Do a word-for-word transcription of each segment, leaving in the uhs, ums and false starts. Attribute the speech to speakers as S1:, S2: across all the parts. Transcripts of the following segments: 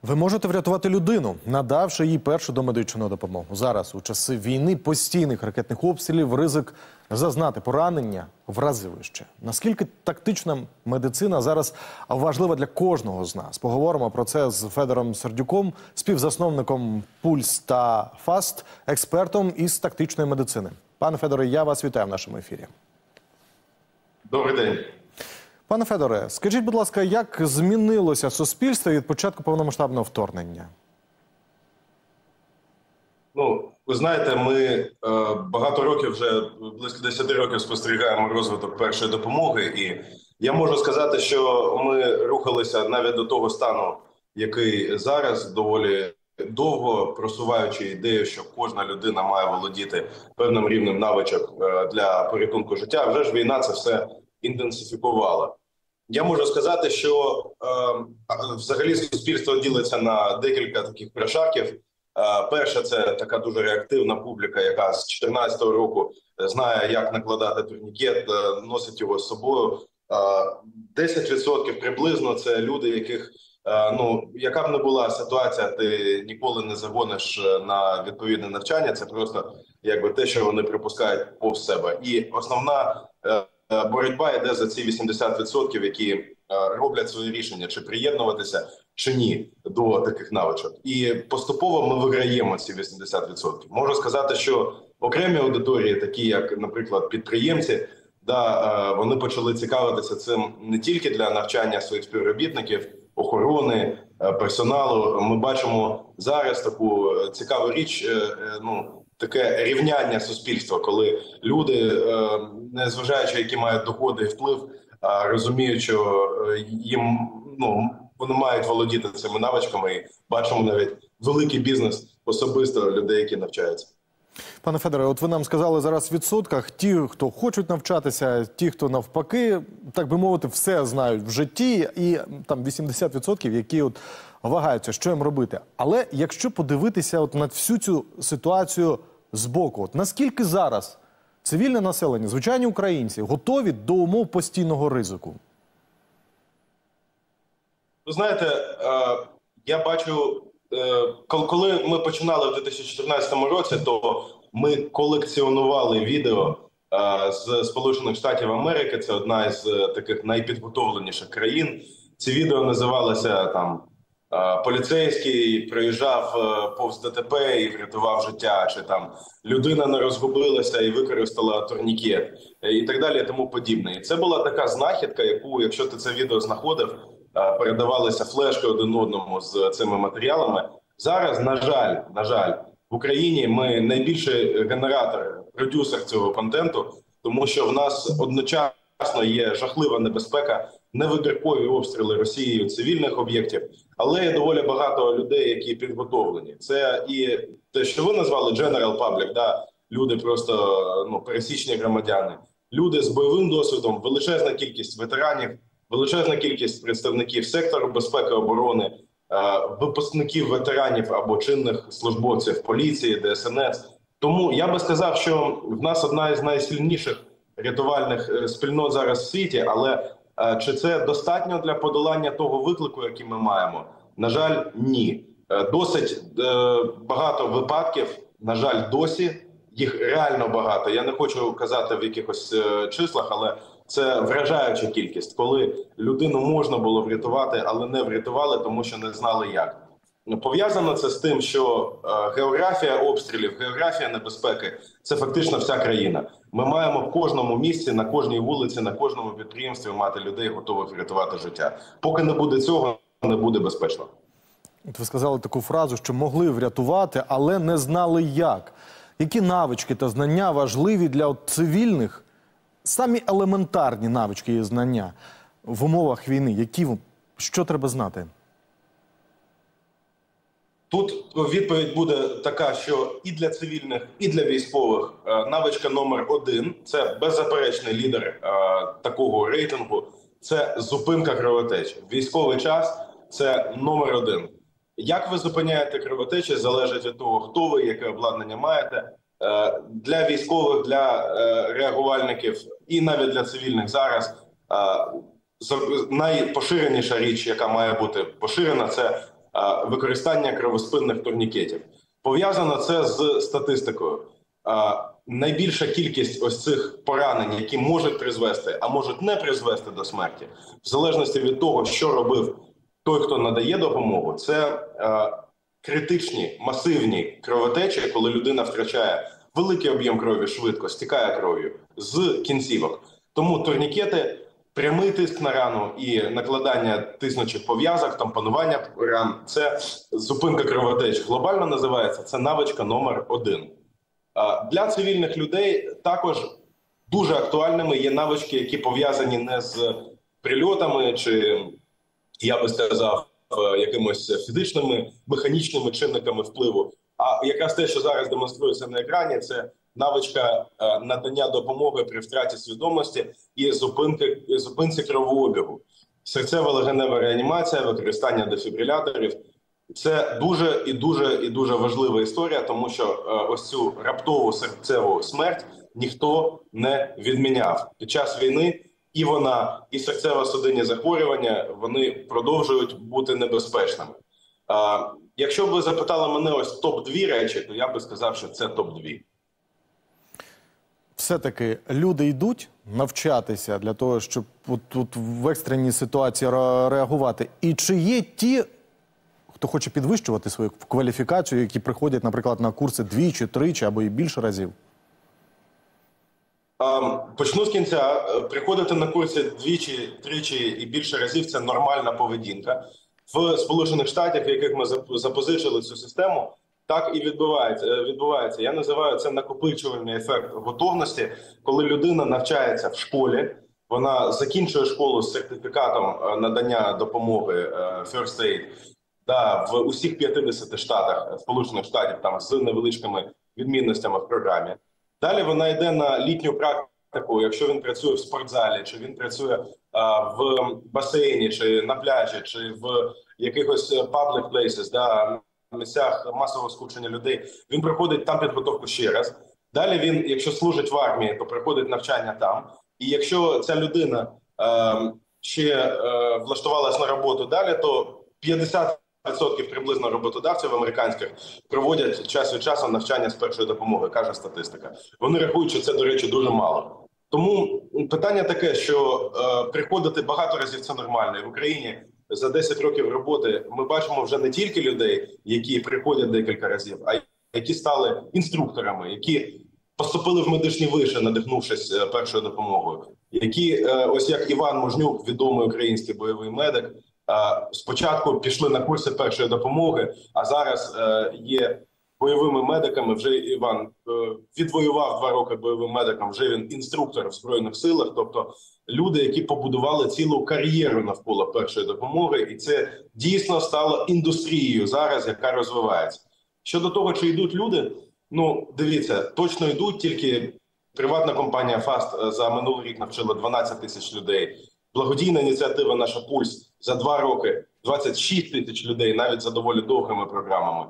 S1: Ви можете врятувати людину, надавши їй першу домедичну допомогу. Зараз, у часи війни, постійних ракетних обстрілів, ризик зазнати поранення в рази вище. Наскільки тактична медицина зараз важлива для кожного з нас? Поговоримо про це з Федором Сердюком, співзасновником «Пульс» та «Фаст», експертом із тактичної медицини. Пане Федоре, я вас вітаю в нашому ефірі.
S2: Добрий день.
S1: Пане Федоре, скажіть, будь ласка, як змінилося суспільство від початку повномасштабного вторгнення?
S2: Ну, ви знаєте, ми е, багато років, вже близько десяти років спостерігаємо розвиток першої допомоги. І я можу сказати, що ми рухалися навіть до того стану, який зараз, доволі довго просуваючи ідею, що кожна людина має володіти певним рівнем навичок е, для порятунку життя. Вже ж війна це все інтенсифікувала. Я можу сказати, що е, взагалі суспільство ділиться на декілька таких прошарків. Е, перше, це така дуже реактивна публіка, яка з дві тисячі чотирнадцятого року знає, як накладати турнікет, е, носить його з собою. Е, десять відсотків приблизно це люди, яких, е, ну, яка б не була ситуація, ти ніколи не загониш на відповідне навчання. Це просто якби те, що вони припускають повз себе. І основна е, боротьба йде за ці вісімдесят відсотків, які роблять свої рішення, чи приєднуватися, чи ні до таких навичок. І поступово ми виграємо ці вісімдесят відсотків. Можу сказати, що окремі аудиторії, такі як, наприклад, підприємці, да, вони почали цікавитися цим не тільки для навчання своїх співробітників, охорони, персоналу. Ми бачимо зараз таку цікаву річ, ну, таке рівняння суспільства, коли люди, незважаючи, які мають доходи і вплив, розуміють, що їм, ну, вони мають володіти цими навичками, і бачимо навіть великий бізнес особисто людей, які навчаються.
S1: Пане Федоре, от ви нам сказали зараз в відсотках, ті, хто хочуть навчатися, ті, хто навпаки, так би мовити, все знають в житті, і там вісімдесят відсотків, які от вагаються, що їм робити. Але якщо подивитися от на всю цю ситуацію збоку, от наскільки зараз цивільне населення, звичайні українці, готові до умов постійного ризику?
S2: Ви знаєте, я бачу, коли ми починали в дві тисячі чотирнадцятому році, то ми колекціонували відео з Сполучених Штатів Америки. Це одна із таких найпідготовленіших країн. Ці відео називалися там «Поліцейський приїжджав повз ДТП і врятував життя», чи там «Людина не розгубилася і використала турнікет», і так далі, і тому подібне. І це була така знахідка, яку, якщо ти це відео знаходив, передавалися флешки один одному з цими матеріалами. Зараз, на жаль, на жаль, в Україні ми найбільший генератор, продюсер цього контенту, тому що в нас одночасно є жахлива небезпека, невибіркові обстріли Росією цивільних об'єктів, але є доволі багато людей, які підготовлені. Це і те, що ви назвали general public, да, люди просто, ну, пересічні громадяни, люди з бойовим досвідом, величезна кількість ветеранів, величезна кількість представників сектору безпеки, оборони, випускників ветеранів або чинних службовців поліції, Де Ес Ен Ес. Тому я би сказав, що в нас одна із найсильніших рятувальних спільнот зараз в світі, але чи це достатньо для подолання того виклику, який ми маємо? На жаль, ні. Досить багато випадків, на жаль, досі, їх реально багато. Я не хочу казати в якихось числах, але це вражаюча кількість, коли людину можна було врятувати, але не врятували, тому що не знали як. Пов'язано це з тим, що географія обстрілів, географія небезпеки – це фактично вся країна. Ми маємо в кожному місці, на кожній вулиці, на кожному підприємстві мати людей, готових врятувати життя. Поки не буде цього, не буде безпечно.
S1: От ви сказали таку фразу, що могли врятувати, але не знали як. Які навички та знання важливі для от цивільних, самі елементарні навички і знання в умовах війни? Які, що треба знати?
S2: Тут відповідь буде така, що і для цивільних, і для військових навичка номер один – це беззаперечний лідер е, такого рейтингу – це зупинка кровотечі. Військовий час – це номер один. Як ви зупиняєте кровотечі, залежить від того, хто ви, яке обладнання маєте. Е, для військових, для е, реагувальників і навіть для цивільних зараз е, найпоширеніша річ, яка має бути поширена – це використання кровоспинних турнікетів. Пов'язано це з статистикою. Найбільша кількість ось цих поранень, які можуть призвести, а можуть не призвести до смерті, в залежності від того, що робив той, хто надає допомогу, це критичні, масивні кровотечі, коли людина втрачає великий об'єм крові швидко, стікає кров'ю з кінцівок. Тому турнікети, прямий тиск на рану і накладання тиснучих пов'язок, тампонування ран – це зупинка кровотеч. Глобально називається це навичка номер один. Для цивільних людей також дуже актуальними є навички, які пов'язані не з прильотами чи, я би сказав, якимось фізичними, механічними чинниками впливу. А якраз те, що зараз демонструється на екрані, це навичка надання допомоги при втраті свідомості і зупинки, зупинці кровообігу. Серцево-легенева реанімація, використання дефібриляторів – це дуже і дуже і дуже важлива історія, тому що ось цю раптову серцеву смерть ніхто не відміняв. Під час війни і вона, і серцево-судинні захворювання, вони продовжують бути небезпечними. Якщо б ви запитали мене ось топ-дві речі, то я би сказав, що це топ-дві.
S1: Все-таки люди йдуть навчатися для того, щоб от, от в екстреній ситуації реагувати. І чи є ті, хто хоче підвищувати свою кваліфікацію, які приходять, наприклад, на курси двічі, тричі або і більше разів?
S2: Почну з кінця. Приходити на курси двічі, тричі і більше разів – це нормальна поведінка. В Сполучених Штатах, в яких ми запозичили цю систему, так і відбувається. відбувається. Я називаю це накопичувальний ефект готовності, коли людина навчається в школі, вона закінчує школу з сертифікатом надання допомоги First Aid, да, в усіх п'ятдесяти штатах Сполучених Штатів, там з невеличкими відмінностями в програмі. Далі вона йде на літню практику, якщо він працює в спортзалі, чи він працює а, в басейні, чи на пляжі, чи в якихось public places, да, на місцях масового скупчення людей, він проходить там підготовку ще раз. Далі він, якщо служить в армії, то проходить навчання там. І якщо ця людина е, ще е, влаштувалась на роботу далі, то п'ятдесят відсотків приблизно роботодавців американських проводять час від часу навчання з першої допомоги, каже статистика. Вони рахують, що це, до речі, дуже мало. Тому питання таке, що е, приходити багато разів – це нормально. І в Україні за десять років роботи ми бачимо вже не тільки людей, які приходять декілька разів, а які стали інструкторами, які поступили в медичні виші, надихнувшись першою допомогою, які, ось як Іван Мужнюк, відомий український бойовий медик, спочатку пішли на курси першої допомоги, а зараз є бойовими медиками. Вже Іван відвоював два роки бойовим медиком, вже він інструктор в Збройних силах, тобто люди, які побудували цілу кар'єру навколо першої допомоги, і це дійсно стало індустрією зараз, яка розвивається. Щодо того, чи йдуть люди, ну, дивіться, точно йдуть, тільки приватна компанія Fast за минулий рік навчила дванадцять тисяч людей. Благодійна ініціатива «Наша Пульс» за два роки двадцять шість тисяч людей, навіть за доволі довгими програмами.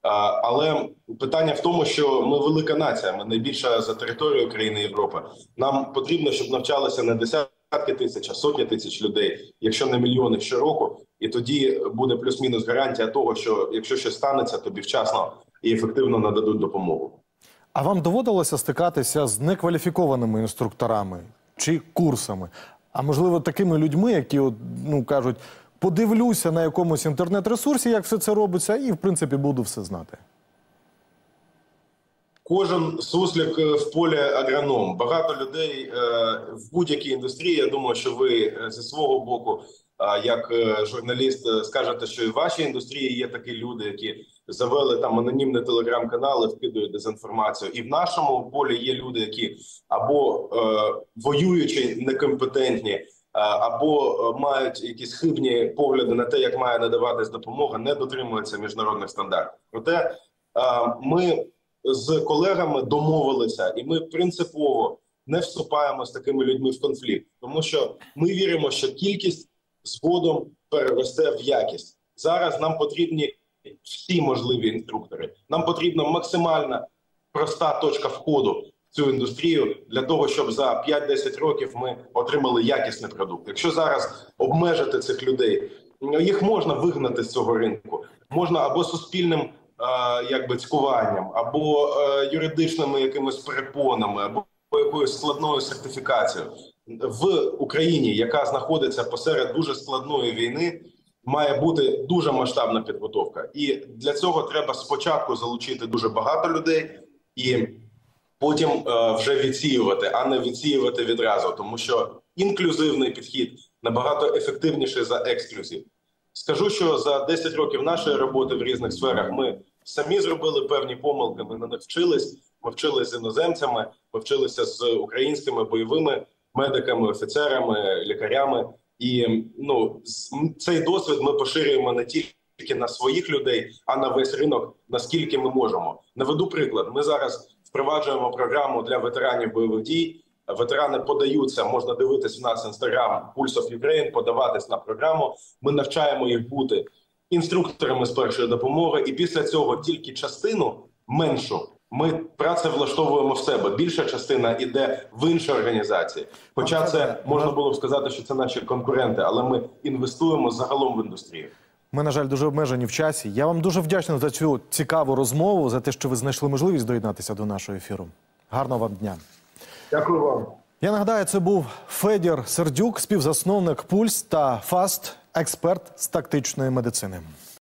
S2: Але питання в тому, що ми велика нація, ми найбільша за територією країни Європи. Нам потрібно, щоб навчалися не десятки тисяч, а сотні тисяч людей, якщо не мільйони щороку. І тоді буде плюс-мінус гарантія того, що якщо щось станеться, тобі вчасно і ефективно нададуть допомогу.
S1: А вам доводилося стикатися з некваліфікованими інструкторами чи курсами? А можливо, такими людьми, які, ну, кажуть, подивлюся на якомусь інтернет-ресурсі, як все це робиться, і, в принципі, буду все знати?
S2: Кожен суслик в полі агроном. Багато людей в будь-якій індустрії, я думаю, що ви зі свого боку, як журналіст, скажете, що і в вашій індустрії є такі люди, які завели там анонімні телеграм-канали, вкидують дезінформацію. І в нашому полі є люди, які або е, воюючи некомпетентні, або мають якісь хибні погляди на те, як має надаватись допомога, не дотримуються міжнародних стандартів. Проте ми з колегами домовилися, і ми принципово не вступаємо з такими людьми в конфлікт, тому що ми віримо, що кількість згодом переросте в якість. Зараз нам потрібні всі можливі інструктори. Нам потрібна максимальна проста точка входу в цю індустрію для того, щоб за п'ять-десять років ми отримали якісний продукт. Якщо зараз обмежити цих людей, їх можна вигнати з цього ринку. можна або суспільним е, якби цькуванням, або е, юридичними якимись перепонами, або якоюсь складною сертифікацією. В Україні, яка знаходиться посеред дуже складної війни, має бути дуже масштабна підготовка. І для цього треба спочатку залучити дуже багато людей і потім е, вже відсіювати, а не відсіювати відразу. Тому що інклюзивний підхід набагато ефективніший за ексклюзив. Скажу, що за десять років нашої роботи в різних сферах ми самі зробили певні помилки, ми на них вчились. Ми вчилися з іноземцями, ми вчилися з українськими бойовими медиками, офіцерами, лікарями. І ну, цей досвід ми поширюємо не тільки на своїх людей, а на весь ринок, наскільки ми можемо. Наведу приклад. Ми зараз впроваджуємо програму для ветеранів бойових дій. Ветерани подаються, можна дивитись в нас інстаграм Pulse of Ukraine, подаватись на програму. Ми навчаємо їх бути інструкторами з першої допомоги. І після цього тільки частину, меншу, ми працевлаштовуємо в себе. Більша частина йде в інші організації. Хоча це можна було б сказати, що це наші конкуренти, але ми інвестуємо загалом в індустрію.
S1: Ми, на жаль, дуже обмежені в часі. Я вам дуже вдячний за цю цікаву розмову, за те, що ви знайшли можливість доєднатися до нашого ефіру. Гарного вам дня.
S2: Дякую вам.
S1: Я нагадаю, це був Федір Сердюк, співзасновник «Пульс» та «Фаст», експерт з тактичної медицини.